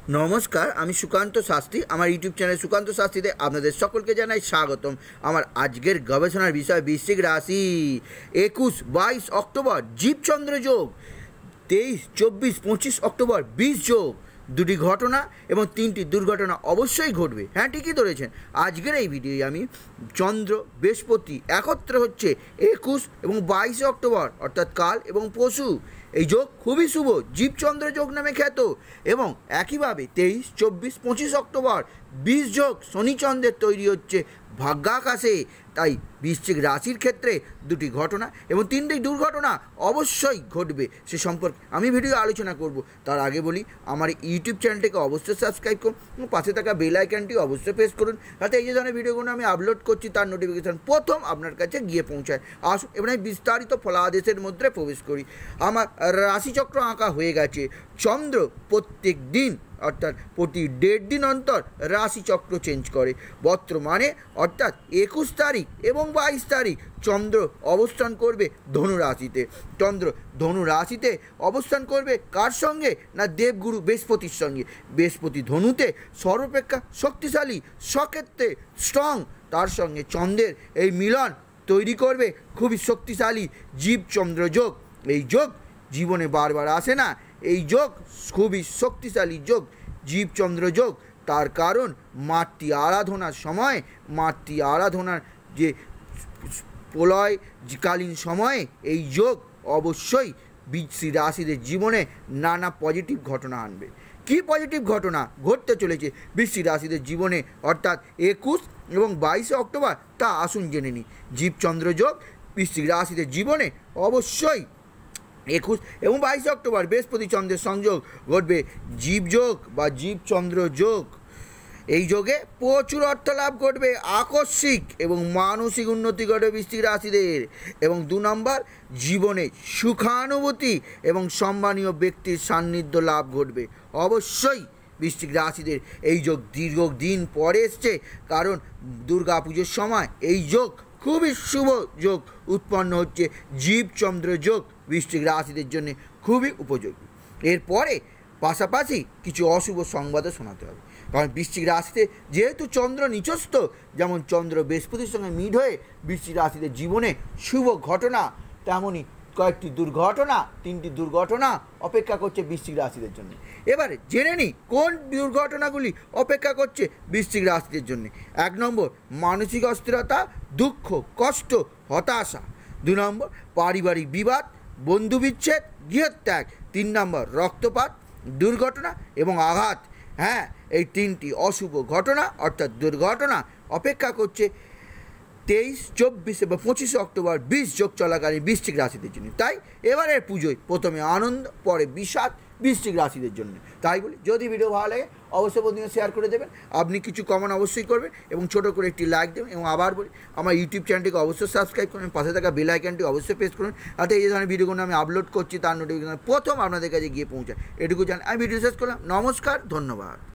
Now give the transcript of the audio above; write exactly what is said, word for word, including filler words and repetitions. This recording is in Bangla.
नमस्कार आमी सुकान्त शास्त्री आमार यूट्यूब चैनल सुकान्त शास्त्रीते आपनादेर सकलके जानाई स्वागतम। आमार आजकेर गवेषणार विषय बृश्चिक राशि एकुश बाईस अक्टोबर जीवचंद्र जोग, तेईस चौबीस पचिस अक्टोबर बीस जोग, दुटी घटना एवं तीनटी दुर्घटना अवश्यई घटबे। हाँ ठीकई धरेछेन। आजकेर এই ভিডিওয় আমি চন্দ্র বৃহস্পতি একত্রে হচ্ছে একুশ এবং বাইশ অক্টোবর অর্থাৎ কাল এবং পরশু। এই যোগ খুবই শুভ, জীবচন্দ্র যোগ নামে খ্যাত। এবং একইভাবে তেইশ চব্বিশ পঁচিশ অক্টোবর বিশ যোগ শনিচন্দ্রের তৈরি হচ্ছে ভাগ্যাকাশে। তাই বৃশ্চিক রাশির ক্ষেত্রে দুটি ঘটনা এবং তিনটি দুর্ঘটনা অবশ্যই ঘটবে, সে সম্পর্কে আমি ভিডিও আলোচনা করব। তার আগে বলি, আমার ইউটিউব চ্যানেলটিকে অবশ্যই সাবস্ক্রাইব করুন এবং পাশে থাকা বেল আইকনটি অবশ্যই প্রেস করুন, যাতে এই যে ধরনের ভিডিওগুলো আমি আপলোড করছি তার নোটিফিকেশান প্রথম আপনার কাছে গিয়ে পৌঁছায়। আসুন এবার আমি বিস্তারিত ফলাদেশের মধ্যে প্রবেশ করি। আমার রাশিচক্র আঁকা হয়ে গেছে। চন্দ্র প্রত্যেক দিন অর্থাৎ প্রতি দেড় দিন অন্তর রাশিচক্র চেঞ্জ করে। বর্তমানে অর্থাৎ একুশ তারিখ এবং বাইশ তারিখ চন্দ্র অবস্থান করবে ধনু রাশিতে। চন্দ্র ধনু রাশিতে অবস্থান করবে কার সঙ্গে? না দেবগুরু বৃহস্পতির সঙ্গে। বৃহস্পতি ধনুতে সর্বাপেক্ষা শক্তিশালী, সক্ষেত্রে স্ট্রং, তার সঙ্গে চন্দ্রের এই মিলন তৈরি করবে খুবই শক্তিশালী জীবচন্দ্র যোগ। এই যোগ জীবনে বারবার আসে না, এই যোগ খুবই শক্তিশালী যোগ, জীবচন্দ্র যোগ। তার কারণ মাতৃ আরাধনার সময়, মাতৃ আরাধনার যে প্রলয়কালীন সময়ে এই যোগ অবশ্যই বৃশ্চিক রাশিদের জীবনে নানা পজিটিভ ঘটনা আনবে। কী পজিটিভ ঘটনা ঘটতে চলেছে বৃশ্চিক রাশিদের জীবনে অর্থাৎ একুশ এবং বাইশে অক্টোবর, তা আসুন জেনে নিই। জীবচন্দ্র যোগ বৃশ্চিক রাশিদের জীবনে অবশ্যই একুশ এবং বাইশে অক্টোবর বৃহস্পতি চন্দ্রের সংযোগ ঘটবে জীবযোগ বা জীবচন্দ্র যোগ। এই যোগে প্রচুর অর্থ লাভ ঘটবে, আকস্মিক এবং মানসিক উন্নতি ঘটবে বৃশ্চিক রাশিদের। এবং দু নম্বর, জীবনে সুখানুভূতি এবং সম্মানীয় ব্যক্তির সান্নিধ্য লাভ ঘটবে অবশ্যই বৃশ্চিক রাশিদের। এই যোগ দীর্ঘদিন পরে এসছে, কারণ দুর্গা পুজোর সময় এই যোগ খুবই শুভ যোগ উৎপন্ন হচ্ছে। জীবচন্দ্র যোগ বৃশ্চিক রাশিদের জন্য খুবই উপযোগী। এরপরে পাশাপাশি কিছু অশুভ সংবাদও শোনাতে হবে, কারণ বৃশ্চিক রাশিতে যেহেতু চন্দ্র নিচস্থ, যেমন চন্দ্র বৃহস্পতির সঙ্গে মিট হয়ে বৃশ্চিক রাশিদের জীবনে শুভ ঘটনা, তেমনই কয়েকটি দুর্ঘটনা, তিনটি দুর্ঘটনা অপেক্ষা করছে বৃশ্চিক রাশিদের জন্য। এবারে জেনে নিই কোন দুর্ঘটনাগুলি অপেক্ষা করছে বৃশ্চিক রাশিদের জন্য। এক নম্বর, মানসিক অস্থিরতা, দুঃখ, কষ্ট, হতাশা। দু নম্বর, পারিবারিক বিবাদ, বন্ধু বিচ্ছেদ, গৃহত্যাগ। তিন নম্বর, রক্তপাত, দুর্ঘটনা এবং আঘাত। হ্যাঁ, এই তিনটি অশুভ ঘটনা অর্থাৎ দুর্ঘটনা অপেক্ষা করছে তেইশ চব্বিশ এবং পঁচিশে অক্টোবর বিশ যোগ চলাকালীন বৃশ্চিক রাশিদের জন্য। তাই এবারের পুজোয় প্রথমে আনন্দ, পরে বিষাদ বৃশ্চিক রাশিদের জন্য। তাই বলি, যদি ভিডিও ভালো লাগে অবশ্যই বন্ধুদের শেয়ার করে দেবেন, আপনি কিছু কমেন্ট অবশ্যই করবেন এবং ছোটো করে একটি লাইক দেবেন। এবং আবার বলি, আমার ইউটিউব চ্যানেলটিকে অবশ্যই সাবস্ক্রাইব করবেন, পাশে থাকা বেল আইকনটি অবশ্যই প্রেস করুন, যাতে এই ধরনের ভিডিওগুলো আমি আপলোড করছি তার নোটিফিকেশন প্রথম আপনাদের কাছে গিয়ে পৌঁছায়। এটুকু জান। আমি ভিডিও শেষ করলাম। নমস্কার, ধন্যবাদ।